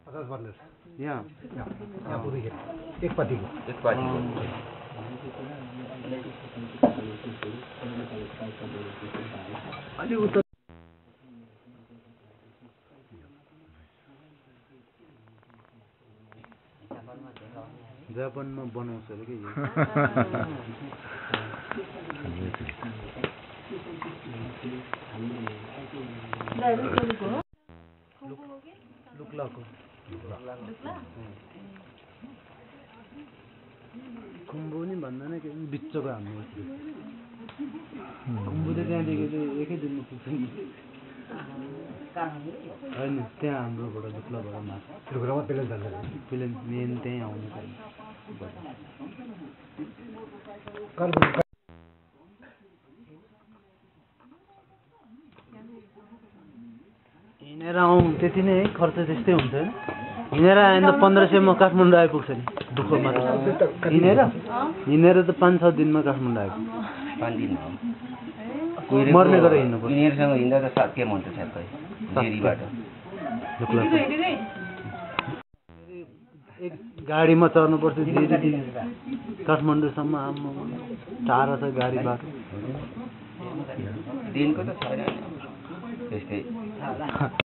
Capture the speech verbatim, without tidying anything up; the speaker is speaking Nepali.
पचास बर्नर यहाँ यहाँ पुगेको एक पार्टीको एक पार्टीको अलि उता जापानमा बनाउँछ अरे के यो लुक्लाको खुम्बु नि भन्दैन के बिच्चको हाम्रो खुम्बु त त्यहाँदेखि चाहिँ एकै दिनमा पुग्छ नि होइन त्यहाँ हाम्रोबाट लुक्लाबाट माथि लुक्लामा प्लेन जान्छ प्लेन मेन त्यहीँ आउनु पर्छ हिँडेर आउँ त्यति नै है खर्च त्यस्तै हुन्छ होइन हिँडेर आयो भने त पन्ध्र सयमा काठमाडौँ आइपुग्छ नि दुःख मात्र हिँडेर हिँडेर त पाँच छ दिनमा काठमाडौँ आइपुग्छ पाँच दिन हो मर्ने गरेर हिँड्नु पर्छ यिनीहरूसँग हिँड्दा त सात के मन्थ ठ्याक्कै डेरीबाट एक गाडीमा चढ्नुपर्छ धेरै काठमाडौँसम्म आम्मा टाढा छ गाडी बाटो दिनको त छैन त्यस्तै